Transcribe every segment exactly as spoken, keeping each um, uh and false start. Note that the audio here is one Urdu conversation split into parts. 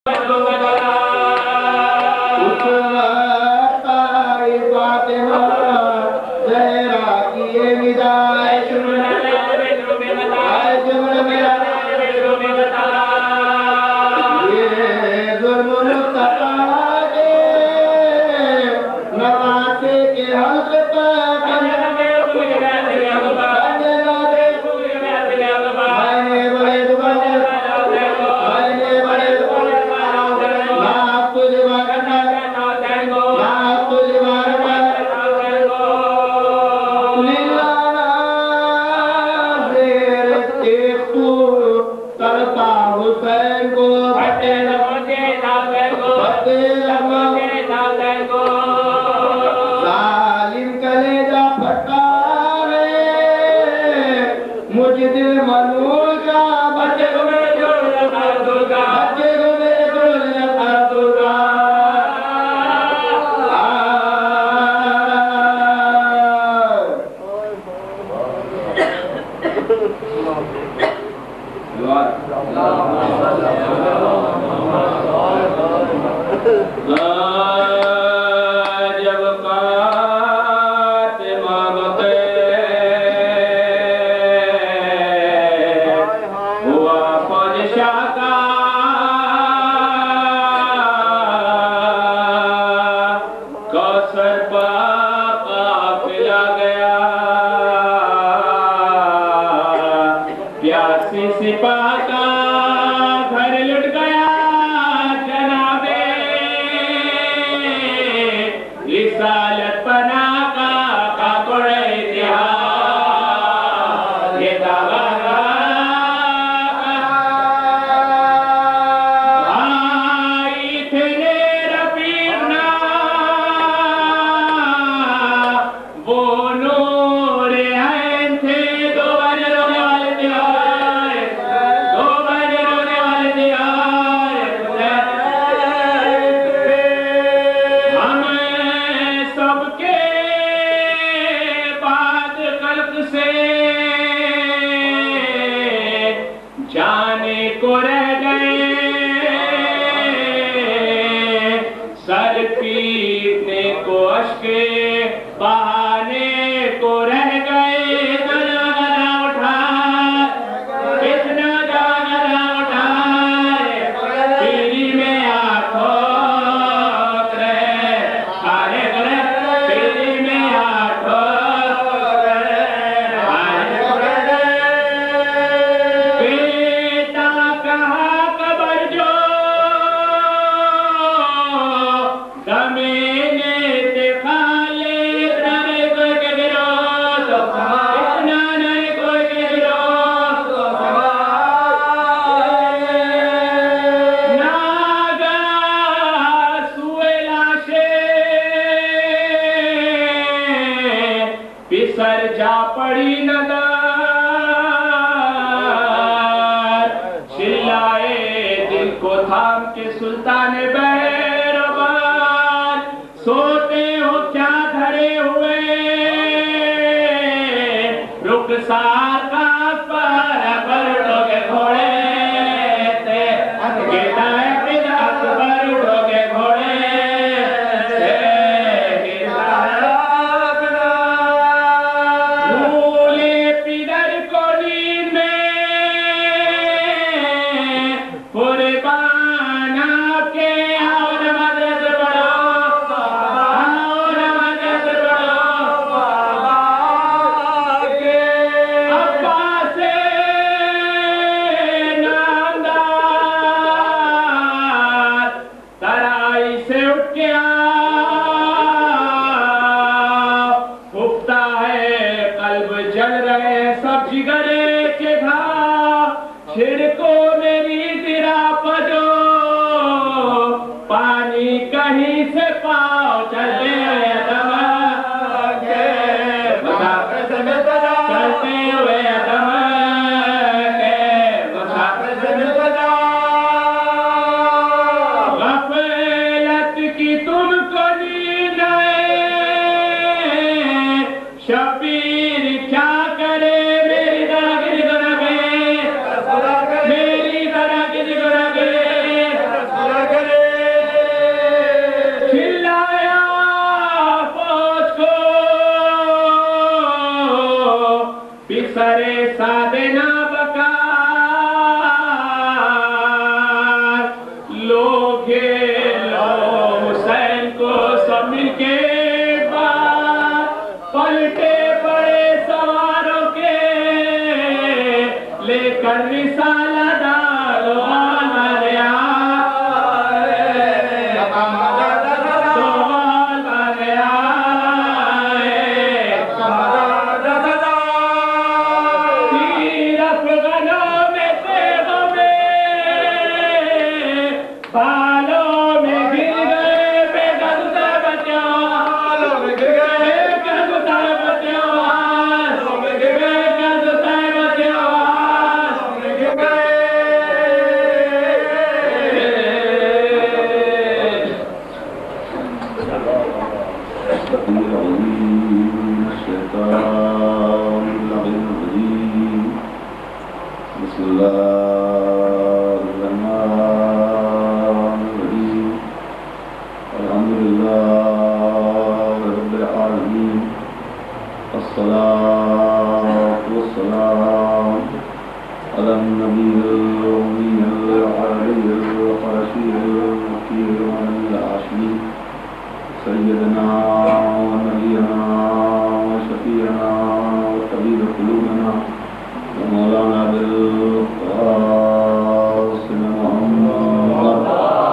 Bana ke بالوں میں گر گئے بے قد سے بچوں بالوں میں گر گئے بے قد سے بچوں بالوں میں گر گئے بے قد سے بچوں بالوں میں گر گئے بسم اللہ الرحمن الرحیم الحمدللہ رب العالمین الصلاة والسلام علی النبی الأمی العربی القرشی المکی الہاشمی سیدنا و نبینا و شفیعنا و طبیب قلوبنا مولانا بالقاسم محمد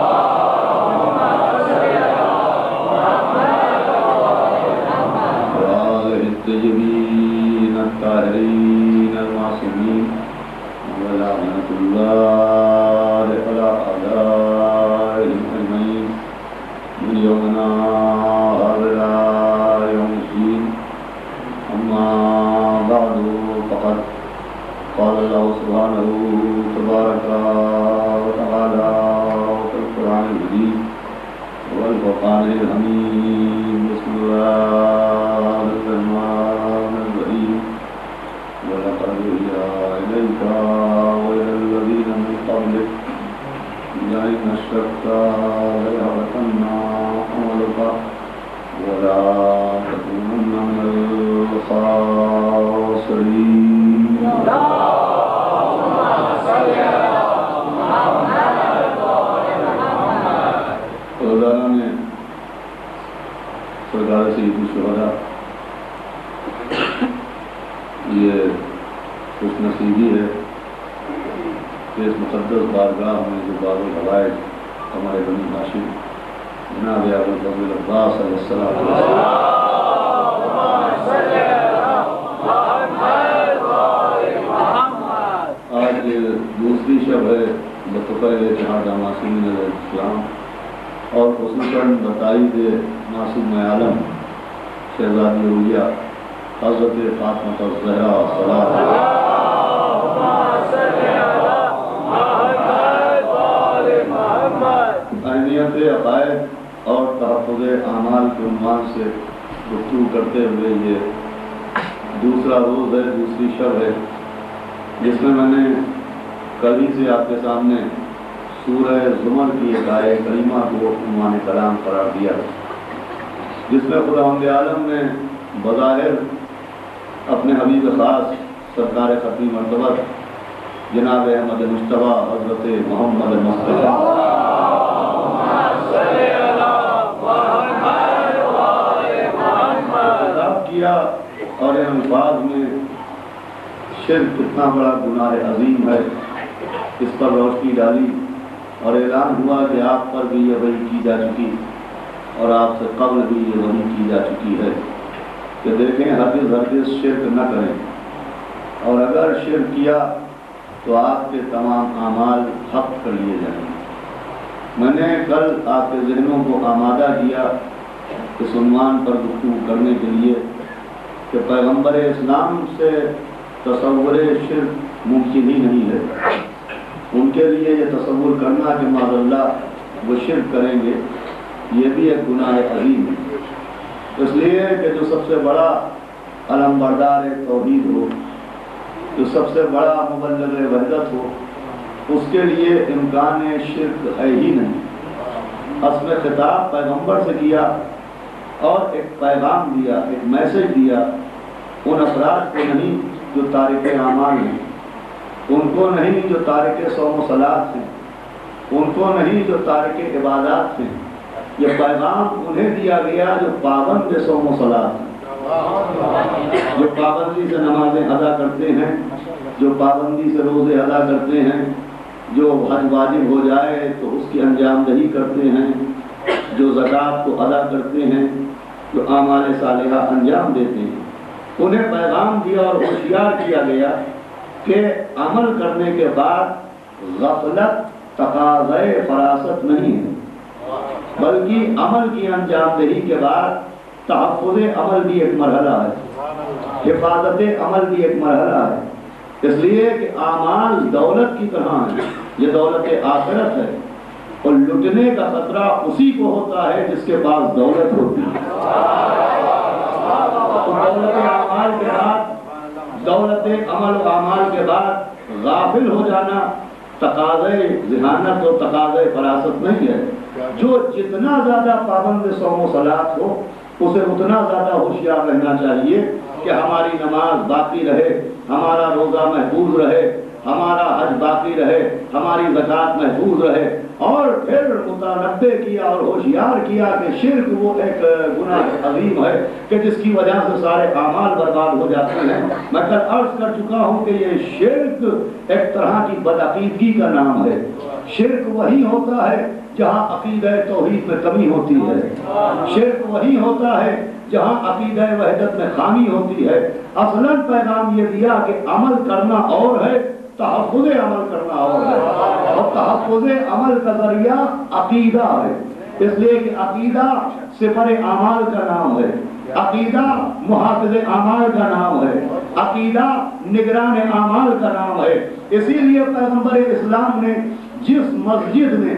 وآلہ الطیبین الطاہرین المعصومین ولعنۃ اللہ علی اعدائہم اجمعین من یومنا هذا یوم الدین اما بعد فقد قال الله سبحانه تبارك وتعالى في القرآن المجيد والفرقان الحميد بسم الله الرحمن الرحيم ولقد أوحي إليك وإلى الذين من قبلك لئن أشركت ليحبطن عملك ولا تكونن من الخاسرين روزانہ میں سرکار سید الشہداء یہ خوش نصیبی ہے کہ اس مقدس بارگاہ میں جو باب الحوائج ہمارے بنی ہاشم جناب ابوالفضل عباس علیہ السلام آج دوسری شب ہے بطور اتحاد معصومین علیہ السلام اور خصوصاً بتائید معصوم عالم شہزادی اولیاء حضرت فاطمہ الزہرا صلاۃ اہمیت عقائد اور تحفظ اعمال کے عنوان سے گفتگو کرتے ہوئے یہ دوسرا روز ہے، دوسری شب ہے، جس میں میں نے کل ہی سے آپ کے سامنے سورہ زمر کی ایک آیہ کریمہ کو عنوان کلام قرار دیا، جس میں خداوند عالم نے بظاہر اپنے حبیب خاص سرکار ختمی مرتبہ جناب احمد مصطفیٰ حضرت محمد مصطفیٰ خطاب کیا اور ان الفاظ میں شرک کتنا بڑا گناہ عظیم ہے اس پر روشنی ڈالی اور اعلان ہوا کہ آپ پر بھی یہ وحی کی جا چکی اور آپ سے قبل بھی یہ وحی کی جا چکی ہے کہ دیکھیں ہرگز ہرگز شرک نہ کریں، اور اگر شرک کیا تو آپ کے تمام اعمال حق کر لیے جائیں گے۔ میں نے کل آپ کے ذہنوں کو آمادہ کیا اس عنوان پر گفتگو کرنے کے لیے کہ پیغمبر اسلام سے تصور شرک ممکن ہی نہیں ہے۔ ان کے لیے یہ تصور کرنا کہ معاذ اللہ وہ شرک کریں گے یہ بھی ایک گناہ عظیم ہے، اس لیے کہ جو سب سے بڑا علم بردار توحید ہو، جو سب سے بڑا مبلغ وحدت ہو، اس کے لیے امکان شرک ہے ہی نہیں۔ اصل خطاب پیغمبر سے کیا اور ایک پیغام دیا، ایک میسج دیا ان افراد کو نہیں جو تارک اعمال ہیں، ان کو نہیں جو تارک صوم و صلاۃ ہیں، ان کو نہیں جو تارک عبادات ہیں، یہ پیغام انہیں دیا گیا جو پابند صوم و صلاۃ ہیں، جو پابندی سے نمازیں ادا کرتے ہیں، جو پابندی سے روزے ادا کرتے ہیں، جو حج واجب ہو جائے تو اس کی انجام دہی کرتے ہیں، جو زکوٰۃ کو ادا کرتے ہیں، جو اعمال صالحہ انجام دیتے ہیں، انہیں پیغام دیا اور ہوشیار کیا گیا کہ عمل کرنے کے بعد غفلت تقاضۂ فراست نہیں ہے، بلکہ عمل کی انجام دہی کے بعد تحفظ عمل بھی ایک مرحلہ ہے، حفاظت عمل بھی ایک مرحلہ ہے۔ اس لیے کہ اعمال دولت کی طرح ہیں، یہ دولت آخرت ہے، اور لٹنے کا خطرہ اسی کو ہوتا ہے جس کے پاس دولت ہوتی ہے۔ دولت اعمال کے بعد دولت عمل و اعمال کے بعد غافل ہو جانا تقاضۂ ذہانت اور تقاضۂ فراست نہیں ہے۔ جو جتنا زیادہ پابند صوم و صلاۃ ہو اسے اتنا زیادہ ہوشیار رہنا چاہیے کہ ہماری نماز باقی رہے، ہمارا روزہ محفوظ رہے، ہمارا حج باقی رہے، ہماری زکوٰۃ محفوظ رہے، اور پھر متنبہ کیا اور ہوشیار کیا کہ شرک وہ ایک گناہ عظیم ہے کہ جس کی وجہ سے سارے اعمال برباد ہو جاتے ہیں۔ میں کل عرض کر چکا ہوں کہ یہ شرک ایک طرح کی بدعقیدگی کا نام ہے۔ شرک وہی ہوتا ہے جہاں عقیدہ توحید میں کمی ہوتی ہے، شرک وہی ہوتا ہے جہاں عقیدہ وحدت میں خامی ہوتی ہے۔ اصلاً پیغام یہ دیا کہ عمل کرنا اور ہے، تحفظ عمل کرنا اور ہے، اور تحفظ عمل کا ذریعہ عقیدہ ہے۔ اس لیے کہ عقیدہ سفر اعمال کا نام ہے، عقیدہ محافظ اعمال کا نام ہے، عقیدہ نگران اعمال کا نام ہے۔ اسی لیے پیغمبر اسلام نے جس مسجد میں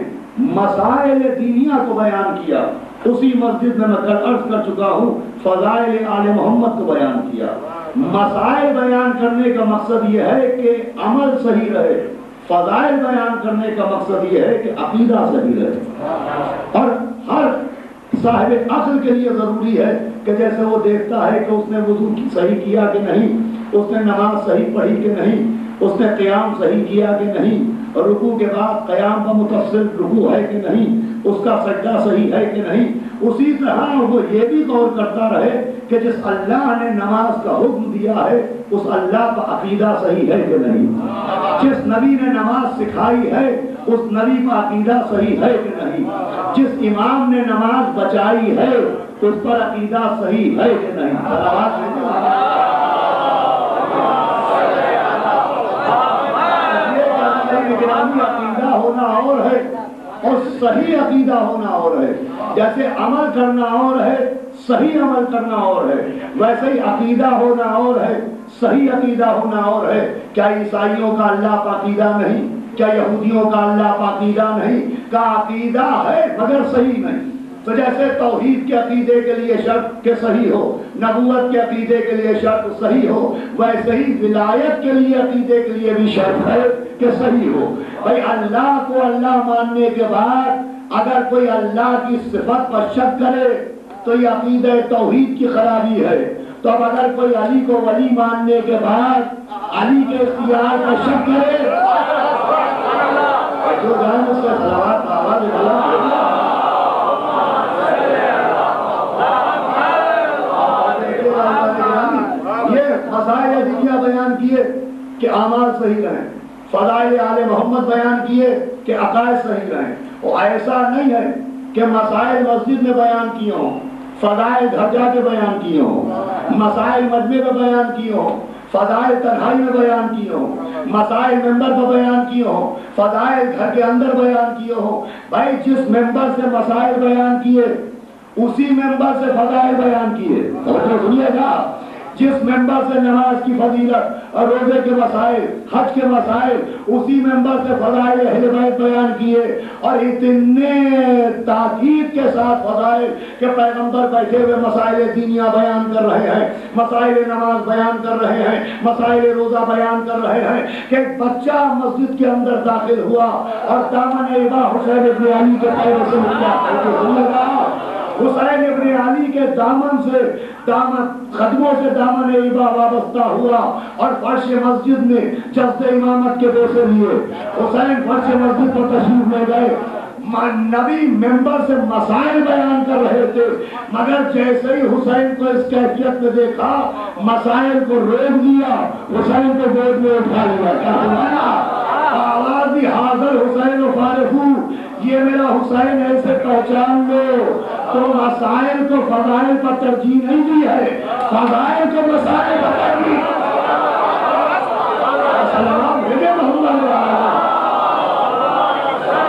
مسائل دینیہ کو بیان کیا، اسی مسجد میں میں کل عرض کر چکا ہوں فضائل آل محمد کو بیان کیا۔ مسائل بیان کرنے کا مقصد یہ ہے کہ عمل صحیح رہے، فضائل بیان کرنے کا مقصد یہ ہے کہ عقیدہ صحیح رہے۔ اور ہر صاحب عقل کے لیے ضروری ہے کہ جیسے وہ دیکھتا ہے کہ اس نے وضو صحیح کیا کہ نہیں، اس نے نماز صحیح پڑھی کہ نہیں، اس نے قیام صحیح کیا کہ نہیں، اور رکوع کے بعد قیام کا متصل رکوع ہے کہ نہیں، اس کا سجدہ صحیح ہے کہ نہیں، اسی طرح وہ یہ بھی غور کرتا رہے کہ جس اللہ نے نماز کا حکم دیا ہے اس اللہ کا عقیدہ صحیح ہے کہ نہیں، جس نبی نے نماز سکھائی ہے اس نبی کا عقیدہ صحیح ہے کہ نہیں، جس امام نے نماز بچائی ہے اس پر عقیدہ صحیح ہے کہ نہیں۔ عقیدہ ہونا اور ہے اور صحیح عقیدہ ہونا اور ہے۔ جیسے عمل کرنا اور ہے، صحیح عمل کرنا اور ہے، ویسے ہی عقیدہ ہونا اور ہے، صحیح عقیدہ ہونا اور ہے۔ کیا عیسائیوں کا اللہ کا عقیدہ نہیں؟ کیا یہودیوں کا اللہ کا عقیدہ نہیں؟ کا عقیدہ ہے مگر صحیح نہیں۔ تو جیسے توحید کے عقیدے کے لیے شرط کہ صحیح ہو، نبوت کے عقیدے کے لیے شرط صحیح ہو، ویسے ہی ولایت کے لیے عقیدے کے لیے بھی شرط ہے کہ صحیح ہو۔ بھائی اللہ کو اللہ ماننے کے بعد اگر کوئی اللہ کی صفت پر شک کرے تو یہ عقیدہ توحید کی خرابی ہے۔ تو اب اگر کوئی علی کو ولی ماننے کے بعد علی کے اختیار پر شک کرے جو جان اس کا صلوات آواز یہ مسائل دنیا بیان کیے کہ اعمال صحیح رہیں، فضائل آل محمد بیان کیے کہ عقائد صحیح رہیں۔ اور ایسا نہیں ہے کہ مسائل مسجد میں بیان کیے ہوں، فضائل گھر جا کے بیان کیے ہوں، مسائل مجمع میں بیان کیے ہوں، فضائل تنہائی میں بیان کیے ہوں، مسائل ممبر پر بیان کیے ہوں، فضائل گھر کے اندر بیان کیے ہوں۔ بھائی جس ممبر سے مسائل بیان کیے اسی ممبر سے فضائل بیان کیے، توجہ سنیے گا۔ جس ممبر سے نماز کی فضیلت اور روزے کے مسائل، حج کے مسائل، اسی ممبر سے فضائل اہل بیت بیان کیے، اور اتنے تاکید کے ساتھ فضائل کہ پیغمبر بیٹھے ہوئے مسائل دینیہ بیان کر رہے ہیں، مسائل نماز بیان کر رہے ہیں، مسائل روزہ بیان کر رہے ہیں کہ ایک بچہ مسجد کے اندر داخل ہوا اور دامن ابا حسین ابن علی کے پیروں سے ملا لگا، حسین ابن علی کے دامن سے دامن قدموں سے دامن ابا وابستہ ہوا اور فرش مسجد میں جذب امامت کے بوسے لیے حسین فرش مسجد پر تشریف لے گئے۔ نبی ممبر سے مسائل بیان کر رہے تھے، مگر جیسے ہی حسین کو اس کیفیت میں دیکھا مسائل کو روک دیا، حسین کو گود میں اٹھا لیا، آواز دی حاضر حسین و فارغو، یہ میرا حسین ایسے پہچان لو۔ تو مسائل کو فضائل پر ترجیح نہیں دی ہے، فضائل کو مسائل پر ترجیح۔ سلام بھیجے محمد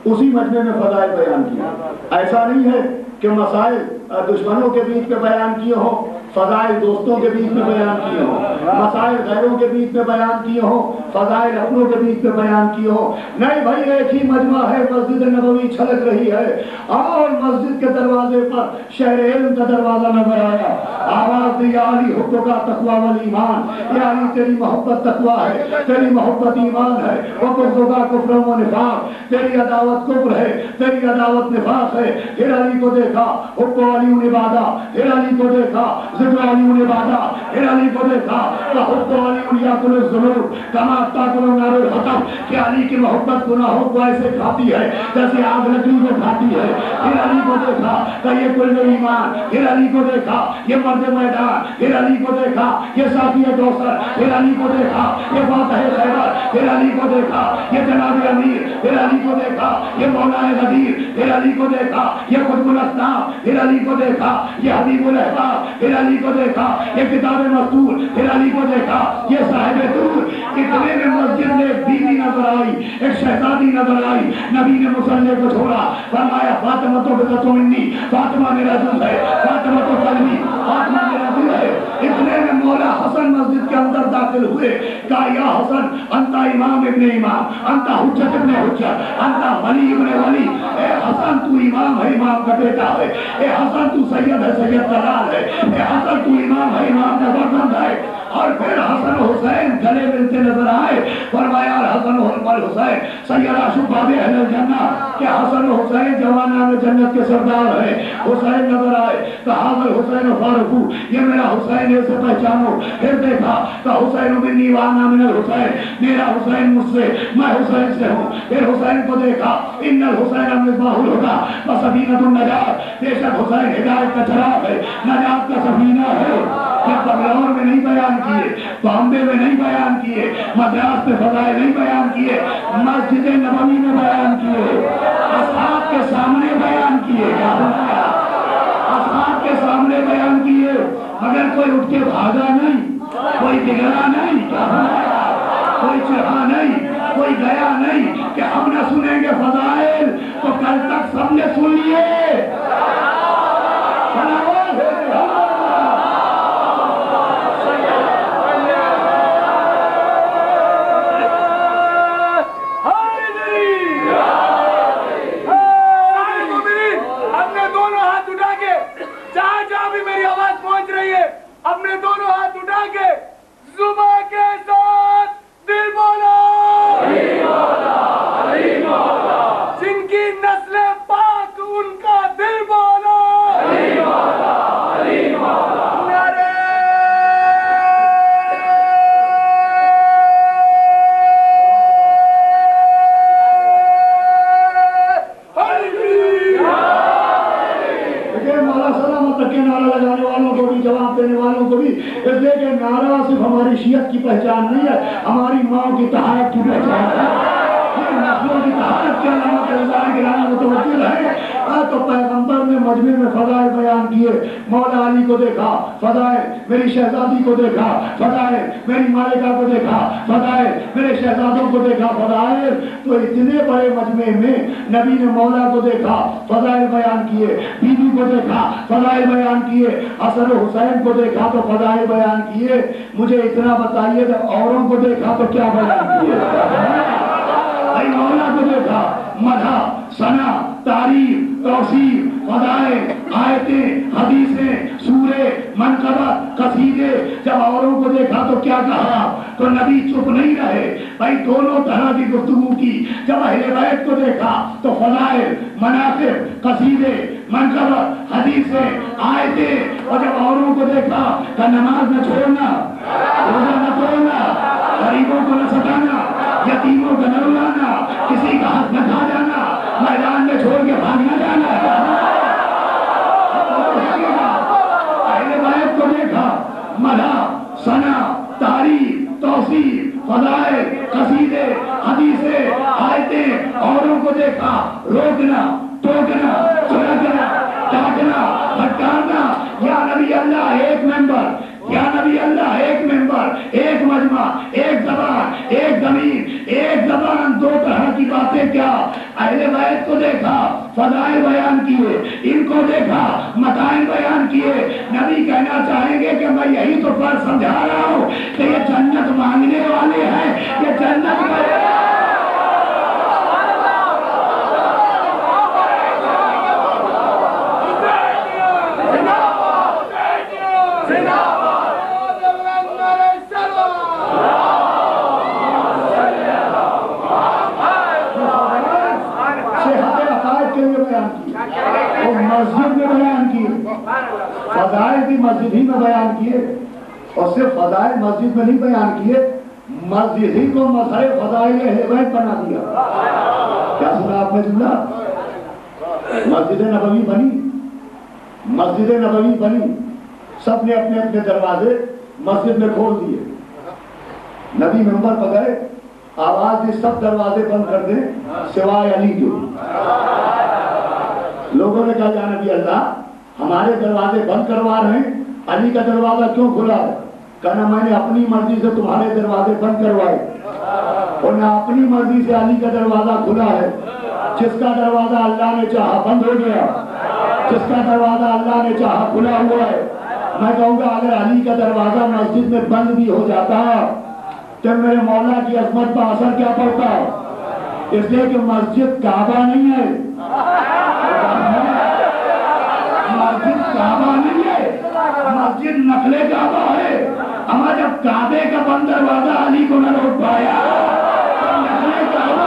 اسی مجمع میں فضائل بیان کیا. ایسا نہیں ہے کہ مسائل دشمنوں کے بیچ میں بیان کیے ہوں، فضائل دوستوں کے بیچ میں بیان کیے ہوں، مسائل غیروں کے بیچ میں بیان کیے ہوں، فضائل اپنوں کے بیچ میں بیان کیے ہوں. نہیں بھائی، ایک ہی مجمع ہے، مسجد نبوی چھلک رہی ہے اور مسجد کے دروازے پر شہر علم کا دروازہ نظر آیا. آواز دی یا علی حب کا تقوی والایمان، یا علی تیری محبت تقوی ہے، تیری محبت ایمان ہے، وہ بغض کا کفر و نفاق، تیری عداوت کفر ہے، تیری عداوت نفاق ہے. پھر علی کو دیکھا، حب علی نبادا، پھر علی کو دیکھا، ذکر علی نبادا، پھر علی کو دیکھا کہ حب علی یاکل الذنوب کما تاکل نار الحطب، کہ علی کی محبت گناہوں کو ایسے کھاتی ہے جیسے آگ لکڑی کو کھاتی ہے. پھر علی کو دیکھا کہ یہ کل ایمان، پھر علی کو دیکھا یہ مرد میدان، پھر علی کو دیکھا یہ ساقی کوثر، پھر علی کو دیکھا یہ فاتح خیبر، پھر علی کو دیکھا یہ جناب امیر، پھر علی کو دیکھا یہ مولا غدیر، پھر علی کو دیکھا یہ قطب الاقطاب، پھر علی کو دیکھا یہ حبیب الاحباب، پھر علی کو دیکھا یہ کتاب مستور، پھر علی کو دیکھا یہ صاحب دور. اتنے میں مسجد میں ایک بیوی نظر آئی، ایک شہزادی نظر آئی. نبی نے مصلی کو چھوڑا، فرمایا فاطمہ تو بقت منی، فاطمہ میرا دل ہے، فاطمہ تو قلبی، فاطمہ میرا دل ہے. اتنے میں مولا حسن مسجد کے اندر داخل ہوئے. کہا یا حسن انت امام ابن امام، انت حجت ابن حجت، انت ولی ابن ولی. اے حسن تو امام ہے، امام کا بیٹا ہے. اے حسن تو سید ہے، سید کا لال ہے. اے حسن تو امام ہے، امام کا فرزند ہے. اور پھر حسن حسین گلے ملتے نظر آئے. فرمایا حسن حسین سیدہ شباب اہل الجنہ، کہ حسن حسین جوانان جنت کے سردار ہیں. حسین نظر آئے کہ حاضر حسین فاروق، یہ میرا حسین ہے، سے پہچانو. پھر دیکھا کہ حسین منی وانا من الحسین، میرا حسین مجھ سے، میں حسین سے ہوں. پھر حسین کو دیکھا، ان الحسین مصباح الہدی و سفینۃ النجات، بے شک حسین ہدایت کا چراغ ہے، نجات کا سفینہ ہے. یہ بنگلور میں نہیں بیان کیے، بامبے میں نہیں بیان کیے، مدراس میں فضائل نہیں بیان کیے، مسجد نبوی میں بیان کیے، اصحاب کے سامنے بیان کیے، اصحاب کے سامنے بیان کیے. مگر کوئی اٹھ کے بھاگا نہیں، کوئی بگڑا نہیں، کوئی چڑھا نہیں، کوئی گیا نہیں کہ ہم نہ سنیں گے فضائل تو کل تک سب نے سن لیے. اپنے دونوں ہاتھ اٹھا کے زباں کے ساتھ دل بولا، جن کی نسل پاک ان کا دل بولا. نعرہ جواب دینے والوں کو بھی، اس لیے کہ نعرہ صرف ہماری شیعت کی پہچان نہیں ہے، ہماری ماں کی طہارت کی پہچان ہے. نسلوں کی طہارت کے علامہ کے رضائے گرانا متوجہ ہے. تو پیغمبر نے مجمع میں فضائل بیان کیے. مولا علی کو دیکھا، فضائل میری شہزادی کو دیکھا، فضائل میری مالکہ کو دیکھا، فضائل میرے شہزادوں کو دیکھا، فضائل. تو اتنے بڑے مجمع میں نبی نے مولا کو دیکھا، فضائل بیان کیے، بی بی کو دیکھا، فضائل بیان کیے، حسن و حسین کو دیکھا تو فضائل بیان کیے. مجھے اتنا بتائیے کہ اوروں کو دیکھا تو کیا بیان کیے؟ اے مولا کو دیکھا، مدح، ثنا، تعریف، توصیف، فضائل، آیتیں، حدیثیں، سورے، منقبت، قصیدے. جب اوروں کو دیکھا تو کیا کہا؟ تو نبی چپ نہیں رہے بھائی، دونوں طرح کی گفتگو کی. جب اہل بیت کو دیکھا تو فضائل، مناقب، قصیدے، منقبت، حدیثیں، آیتیں. اور جب اوروں کو دیکھا تو نماز نہ چھوڑنا، روزہ نہ توڑنا، غریبوں کو نہ ستانا، یتیموں کو نہ رلانا، کسی کا حق نہ کھا جانا، میدان میں چھوڑ کے بھاگ نہ جانا. اہل بیت کو دیکھا، مدح، ثنا، تعریف، توصیف، فضائل، قصیدے، حدیثیں، آیتیں. اوروں کو دیکھا، روکنا، ٹوکنا، چڑھنا، ڈانٹنا، پھٹکارنا. یا نبی اللہ ایک ممبر، یا نبی اللہ ایک ممبر، ایک مجمع، ایک زبان، ایک زمین، ایک زبان، دو طرح کی باتیں کیا؟ اہل بیت کو دیکھا فضائل بیان کیے، ان کو دیکھا متائن بیان کیے۔ نبی کہنا چاہیں گے کہ میں یہی تو فرض سمجھا رہا ہوں کہ یہ جنت مانگنے والے ہیں، یہ جنت میں مسجد میں بیان کیے، فضائل بھی مسجد ہی میں بیان کیے، اور صرف فضائل مسجد میں نہیں بیان کیے، مسجد ہی کو مظہر فضائل اہل بیت بنا دیا۔ کیا سنا آپ نے جملہ؟ مسجد نبوی بنی، مسجد نبوی بنی، سب نے اپنے اپنے دروازے مسجد میں کھول دیے، نبی منبر پر گئے، آواز دی سب دروازے بند کر دیں سوائے علی کے۔ لوگوں نے کہا یا نبی اللہ ہمارے دروازے بند کروا رہے ہیں، علی کا دروازہ کیوں کھلا ہے؟ کہنا میں نے اپنی مرضی سے تمہارے دروازے بند کروائے، اور نہ اپنی مرضی سے علی کا دروازہ کھلا ہے۔ جس کا دروازہ اللہ نے چاہا بند ہو گیا، جس کا دروازہ اللہ نے چاہا کھلا ہوا ہے۔ میں کہوں گا اگر علی کا دروازہ مسجد میں بند بھی ہو جاتا تو میرے مولا کی عظمت پر اثر کیا پڑتا؟ اس لیے کہ مسجد کعبہ نہیں ہے، مسجد کعبہ نہیں ہے، مسجد نقل کعبہ ہے۔ اما جب کعبے کا بند دروازہ علی کو نہ روک پایا تو نقل کعبہ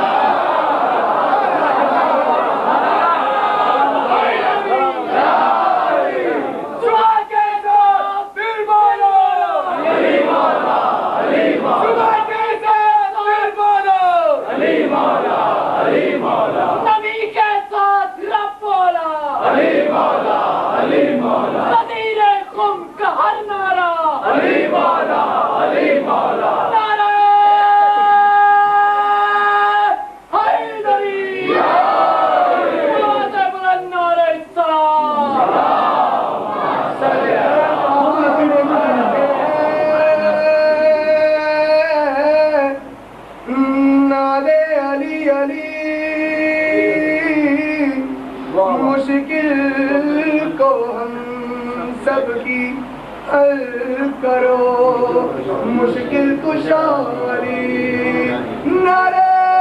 کرو مشکل کشاری نعرے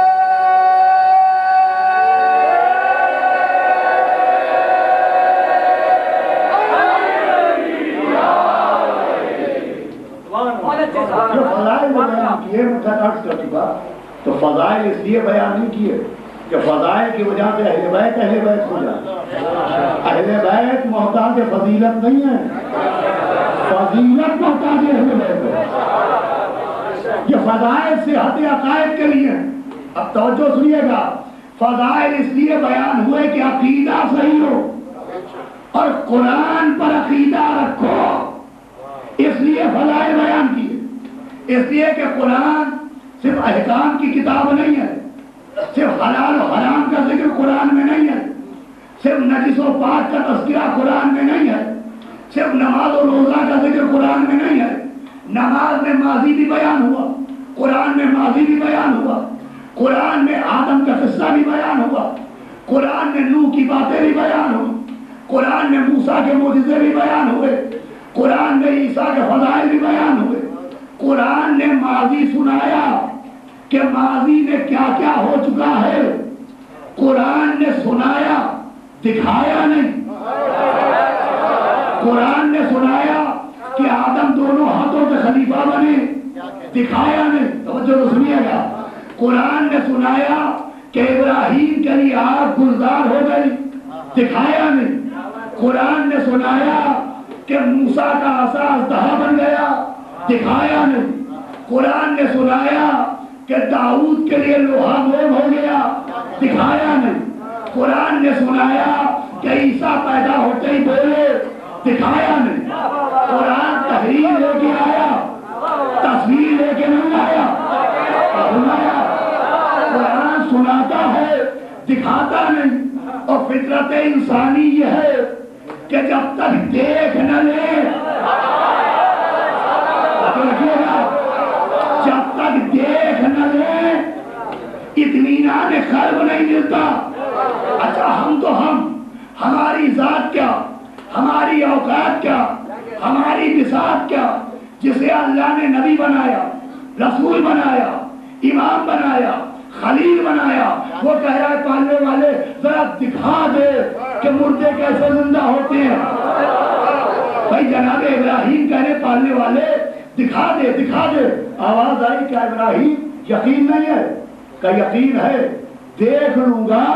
جو فضائل بیان کیے متعارف کر چکا، تو فضائل اس لیے بیان نہیں کیے کہ فضائل کی وجہ سے اہل بیت اہل بیت ہو جائے۔ اہل بیت محتاج فضیلت نہیں ہے، فضیلت محتاج اہل بیت ہے۔ یہ فضائل صحت عقائد کے لیے، اب توجہ سنیے گا، فضائل اس لیے بیان ہوئے کہ عقیدہ صحیح ہو اور قرآن پر عقیدہ رکھو، اس لیے فضائل بیان کیے۔ اس لیے کہ قرآن صرف احکام کی کتاب نہیں ہے، صرف حلال و حرام کا ذکر قرآن میں نہیں ہے، صرف نجس و پاک کا تذکرہ قرآن میں نہیں ہے، صرف نماز و روزہ کا ذکر قرآن میں نہیں ہے۔ نماز میں ماضی بھی بیان ہوا، قرآن میں ماضی بھی بیان ہوا، قرآن میں آدم کا قصہ بھی بیان ہوا، قرآن میں نوح کی باتیں بھی بیان ہوئی، قرآن میں موسیٰ کے معجزے بھی بیان ہوئے، قرآن میں عیسیٰ کے فضائل بھی بیان ہوئے۔ قرآن نے ماضی سنایا کہ ماضی میں کیا کیا ہو چکا ہے، قرآن نے سنایا دکھایا نہیں۔ قرآن نے سنایا کہ آدم دونوں ہاتھوں سے خلیفہ بنے، دکھایا نہیں۔ توجہ تو سنیے گا، قرآن نے سنایا کہ ابراہیم کے لیے آگ گلزار ہو گئی، دکھایا نہیں۔ قرآن نے سنایا کہ موسیٰ کا عصا اژدہا بن گیا، دکھایا نہیں۔ قرآن نے سنایا کہ داؤد کے لیے لوہا موم ہو گیا، دکھایا نہیں۔ قرآن نے سنایا کہ عیسیٰ پیدا ہوتے ہی بولے، دکھایا نہیں۔ قرآن تحریر لے کے آیا، تصویر لے کے نہیں آیا، سنایا۔ قرآن سناتا ہے دکھاتا نہیں۔ اور فطرت انسانی یہ ہے کہ جب تک دیکھ نہ لے اطمینان قلب نہیں ملتا. اچھا ہم تو ہم ہماری ذات کیا, ہماری اوقات کیا, ہماری بساط کیا, جسے اللہ نے نبی بنایا, رسول بنایا, امام بنایا, خلیل بنایا, وہ کہہ رہا ہے پالنے والے ذرا دکھا دے کہ مردے کیسے زندہ ہوتے ہیں. بھائی جناب ابراہیم کہہ رہے پالنے والے دکھا دے دکھا دے. آواز آئی کیا ابراہیم یقین نہیں ہے؟ کہ یقین ہے, دیکھ لوں گا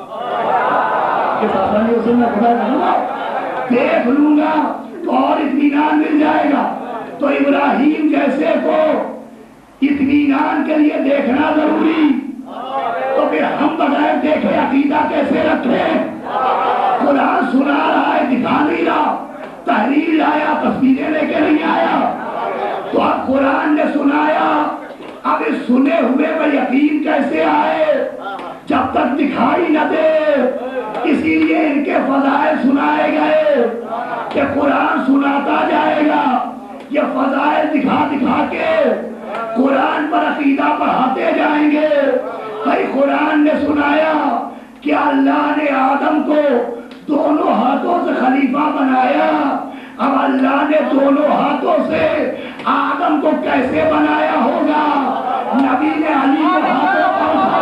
دیکھ لوں گا تو اور اطمینان مل جائے گا. تو ابراہیم جیسے کو اطمینان کے لیے دیکھنا ضروری, تو پھر ہم بغیر دیکھے عقیدہ کیسے رکھے؟ قرآن سنا رہا ہے دکھا نہیں رہا, تحریر لایا تصویریں لے کے نہیں آیا. تو اب قرآن نے سنایا, اب اس سنے ہوئے میں یقین کیسے آئے جب تک دکھائی نہ دے. اسی لیے ان کے فضائل سنائے گئے کہ قرآن سناتا جائے گا, یہ فضائل دکھا دکھا کے قرآن پر عقیدہ پڑھاتے جائیں گے. بھائی قرآن نے سنایا کہ اللہ نے آدم کو دونوں ہاتھوں سے خلیفہ بنایا. اب اللہ نے دونوں ہاتھوں سے آدم کو کیسے بنایا ہوگا؟ نبی نے علی کو ہاتھوں پر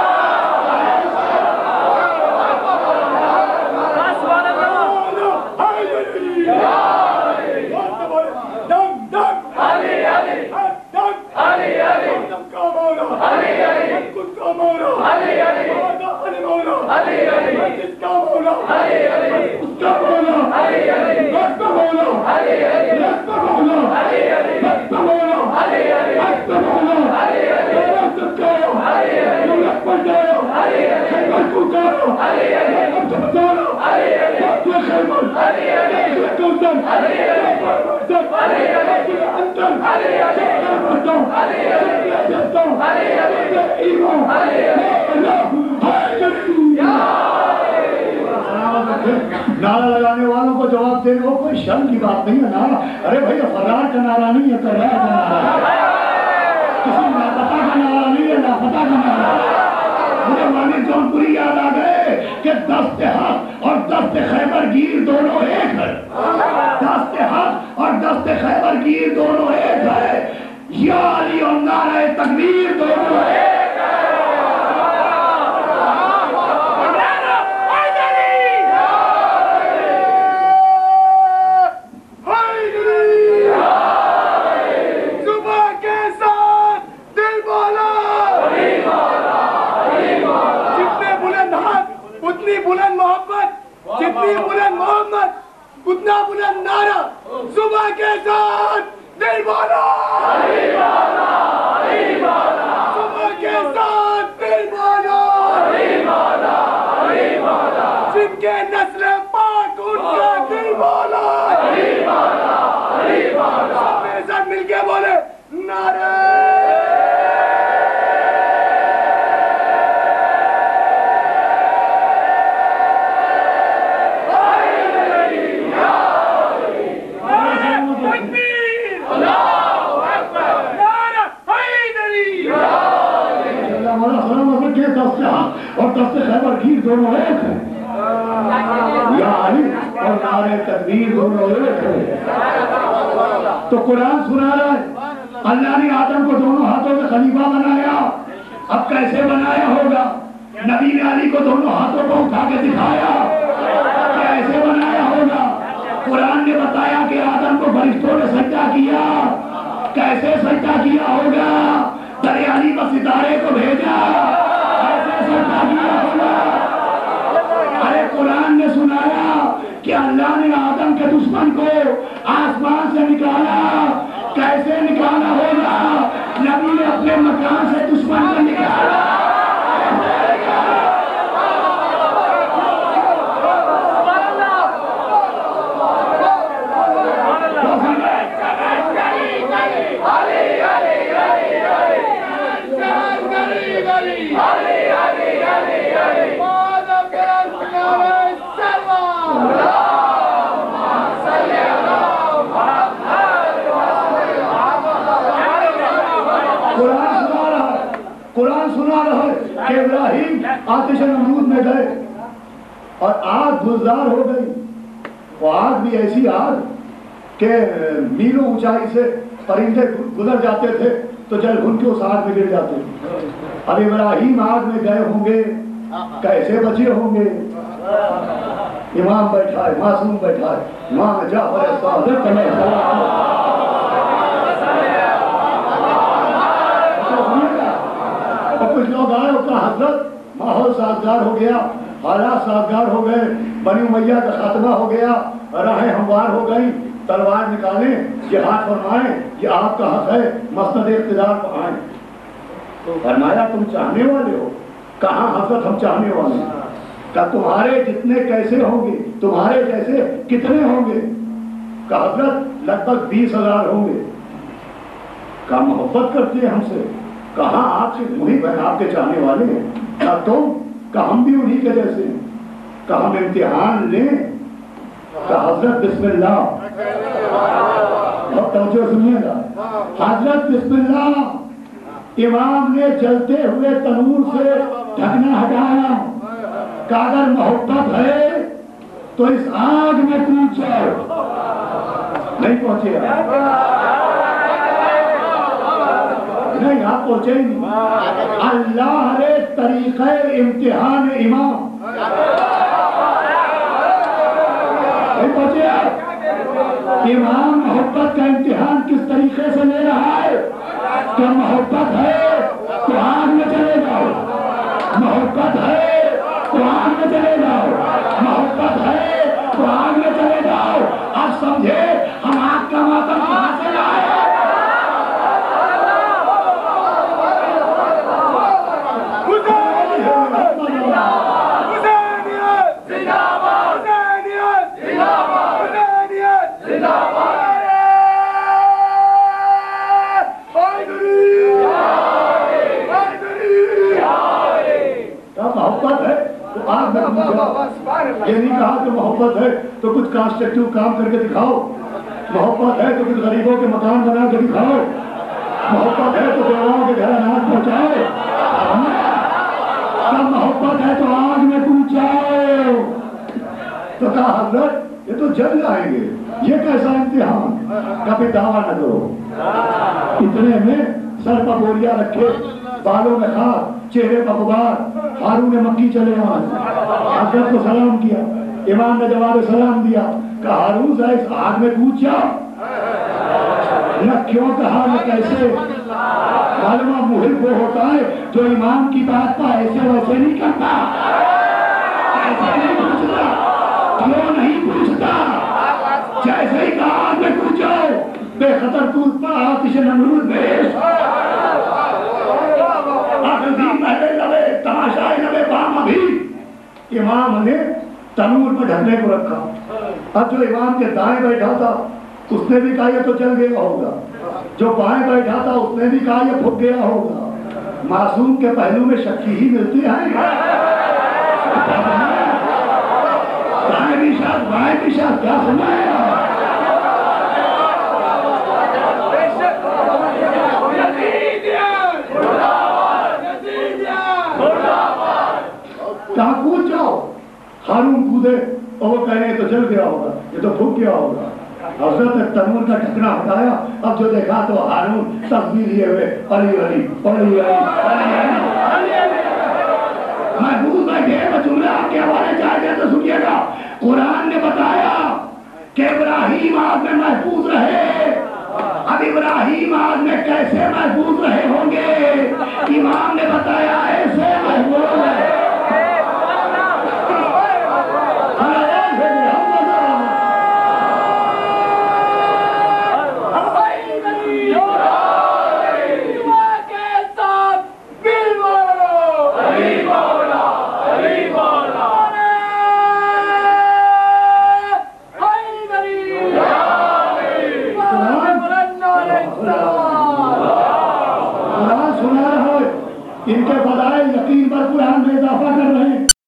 نعرہ لگانے والوں کو جواب دے گا, کوئی شرم کی بات نہیں ہے نعرہ. ارے بھائی فرار کا نعرہ نہیں ہے, کرار کا نعرہ ہے, کسی لاپتہ کا نعرہ نہیں ہے, لاپتہ کا نعرہ ہے. مجھے والد جونپوری یاد آ گئے کہ دست حق اور دست خیبر گیر دونوں ایک ہے. دست حق اور دست خیبر گیر دونوں ایک ہے. یا علی اور نعرہ تکبیر دونوں ایک ہے. بلند محبت, جتنی بلند محمد اتنا بلند نعرہ, صبح کے ساتھ دل والا, صبح کے ساتھ دل والا, جن کے نسل پاک ان کا دل والا. سب میرے ساتھ مل کے بولے نعرہ اور دست خیبر گیر دونوں ایک ہے. یا علی اور نعرہ تکبیر دونوں ایک ہے. تو قرآن سنا رہا ہے اللہ نے آدم کو دونوں ہاتھوں سے خلیفہ بنایا. اب کیسے بنایا ہوگا؟ نبی نے علی کو دونوں ہاتھوں کو اٹھا کے دکھایا. کیسے بنایا ہوگا؟ قرآن نے بتایا کہ آدم کو فرشتوں نے سجدہ کیا. کیسے سجدہ کیا ہوگا؟ دریالی پر ستارے کو بھیجا. ارے قرآن نے سنایا کہ اللہ نے آدم کے دشمن کو آسمان سے نکالا. کیسے نکالا ہوگا؟ نبی نے اپنے مکان سے دشمن کو نکالا. قرآن سنا کہ ابراہیم آتش نمرود میں گئے اور آگ گلزار ہو گئی. وہ آگ بھی ایسی آگ کہ میلوں اونچائی سے پرندے گزر جاتے تھے تو جل بھن کے اس آگ میں گر جاتے تھے. اب ابراہیم آگ میں گئے ہوں گے, کیسے بچے ہوں گے؟ امام بیٹھا ہے, معصوم بیٹھا ہے, امام جعفر صادق علیہ السلام. اور کچھ لوگ آئے اور کہا حضرت ماحول سازگار ہو گیا, حالات سازگار ہو گئے, بنی امیہ کا خاتمہ ہو گیا, راہیں ہموار ہو گئی, تلوار نکالیں, جہاد فرمائیں, یہ آپ کا حق ہے, مسند اقتدار پر آئیں. فرمایا تم چاہنے والے ہو؟ کہاں حضرت ہم چاہنے والے ہیں. کہ تمہارے جتنے کیسے ہوں گے, تمہارے جیسے کتنے ہوں گے؟ کہ حضرت لگ بھگ بیس ہزار ہوں گے. کہ محبت کرتے ہیں ہم سے؟ کہاں آپ سے محب ہیں, آپ کے چاہنے والے ہیں. کہ تم؟ کہ ہم بھی انہی کے جیسے ہیں. کہ ہم امتحان لیں؟ کہ حضرت بسم اللہ, بہت توجہ سنیے گا, حضرت بسم اللہ. امام نے جلتے ہوئے تنور سے ڈھکنا ہٹایا کہ اگر محبت ہے تو اس آگ میں کود جاؤ. نہیں پہنچے نہیں, آپ پہنچے ہی نہیں. اللہ نے طریقہ امتحان امام نہیں پہنچے. امام محبت کا امتحان کس طریقے سے لے رہا ہے کہ محبت ہے تو آگ میں چلے جاؤ, محبت ہے تو آگ میں چلے جاؤ, محبت ہے تو آگ میں چلے جاؤ. اب سمجھے ہم آگ کا ماتم کہاں سے لائے. محبت ہے تو آگ میں کود جاؤ. یہ نہیں کہا کہ محبت ہے تو کچھ کانسٹرکٹیو کام کر کے دکھاؤ, محبت ہے تو کچھ غریبوں کے مکان بنا کے دکھاؤ, محبت ہے تو بیواؤں کے گھر اناج پہنچاؤ. محبت ہے تو آگ میں کود جاؤ. تو کہا حضرت یہ تو جل جائیں گے, یہ کیسا امتحان. کبھی دعویٰ نہ کرو. اتنے میں سر پر بوریا رکھے, بالوں میں خاک, چہرے پر غبار, ہارون مکی چلے آئے, حضرت کو سلام کیا. امام نے جواب سلام دیا کہ ہارون ذرا اس آگ میں کود جاؤ. نہ کیوں کہا نہ کیسے. معلوم محب وہ ہوتا ہے جو امام کی بات پر ایسے ویسے نہیں کرتا, ایسے نہیں پوچھتا, کیوں نہیں پوچھتا. جیسے ہی کہا آگ میں کود جاؤ, بے خطر کود پڑا آتش نمرود میں. تماشائے نبے بام ابھی امام نے تنور پر ڈھکنے کو رکھا. اب جو امام کے دائیں بیٹھا تھا اس نے بھی کہا یہ تو جل گیا ہوگا, جو بائیں بیٹھا تھا اس نے بھی کہا یہ پھک گیا ہوگا. معصوم کے پہلو میں شکی ہی ملتی ہے. دائیں بھی شاید بائیں بھی شاید, کیا سمجھائے گا. کہاں کود جاؤ. ہارون کودے اور وہ کہہ رہے ہیں تو جل گیا ہوگا, یہ تو پھک گیا ہوگا. حضرت نے تنور کا ڈھکنا ہٹایا. اب جو دیکھا تو ہارون تصویر لیے ہوئے علی علی علی علی. محفوظ بیٹھے میں جملہ آپ کے حوالے چاہتے تو سنیے گا. قرآن نے بتایا کہ ابراہیم آگ میں محفوظ رہے. اب ابراہیم آگ میں کیسے محفوظ رہے ہوں گے؟ امام نے بتایا ایسے محفوظ رہے. ان کے فضائل یقین پر پورا